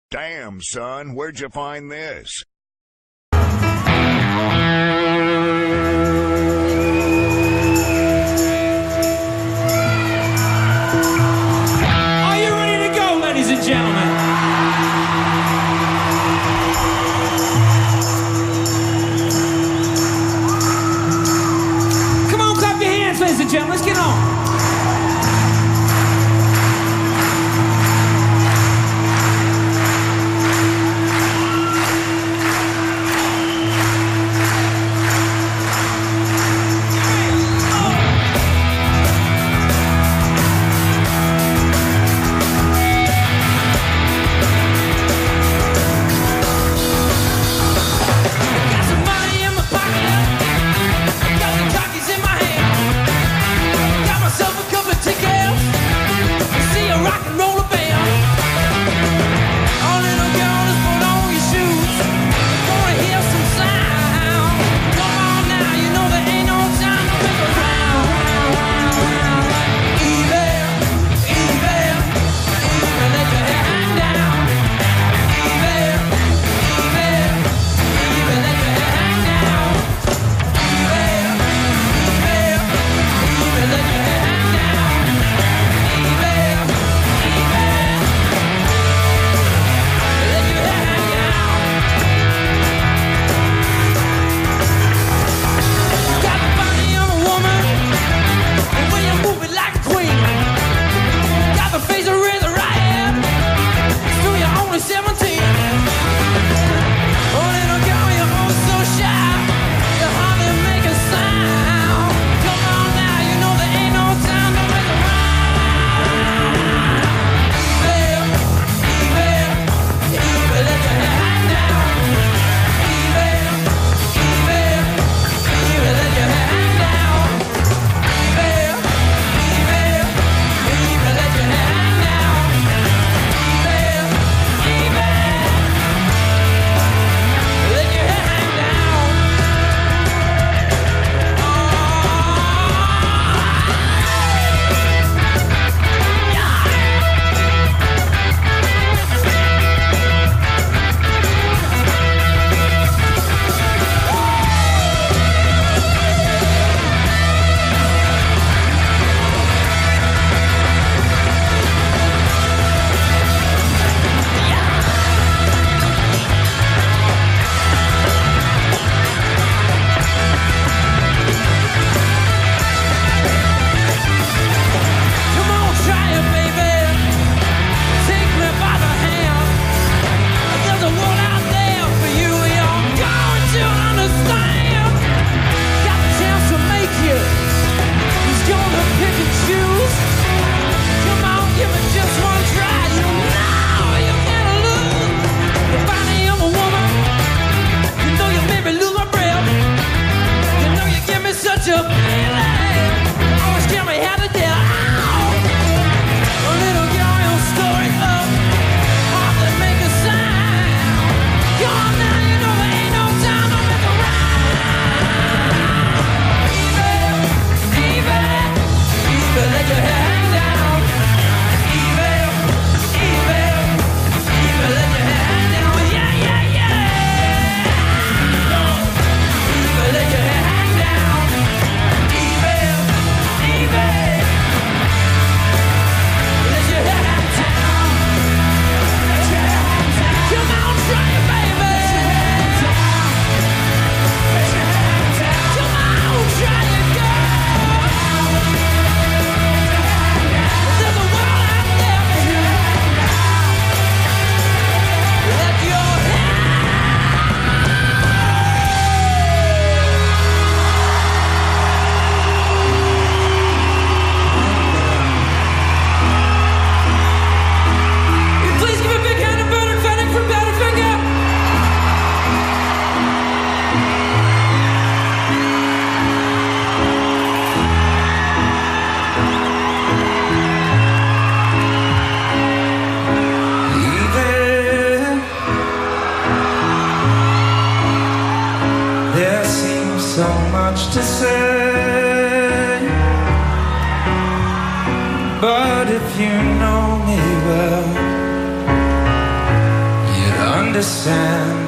Damn, son, where'd you find this? Are you ready to go, ladies and gentlemen? Come on, clap your hands, ladies and gentlemen. Let's get on.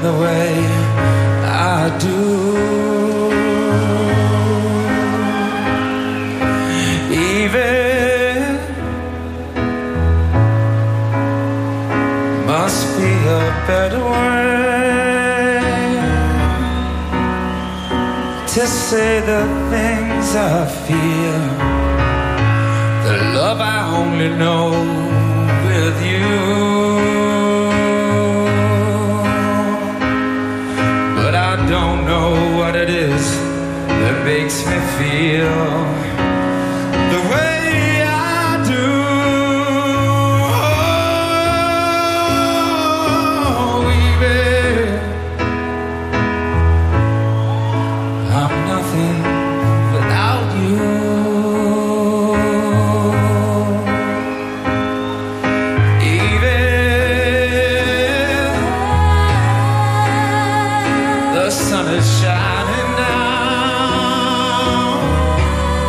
the way I do. Even must be a better way to say the things I feel, the love I only know with you. But I don't know what it is that makes me feel the way I do. Oh, baby, I'm nothing without you. Sun is shining down,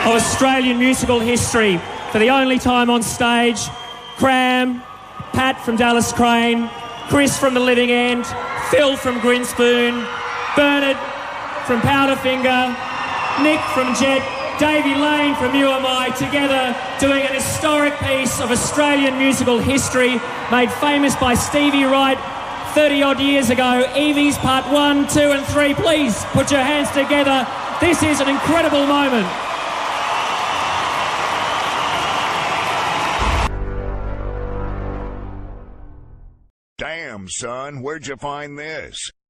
of Australian musical history. For the only time on stage, Kram, Pat from Dallas Crane, Chris from The Living End, Phil from Grinspoon, Bernard from Powderfinger, Nick from Jet, Davey Lane from UMI, together doing an historic piece of Australian musical history made famous by Stevie Wright 30-odd years ago. Evie's part 1, 2 and 3. Please put your hands together. This is an incredible moment. Damn, son, where'd you find this?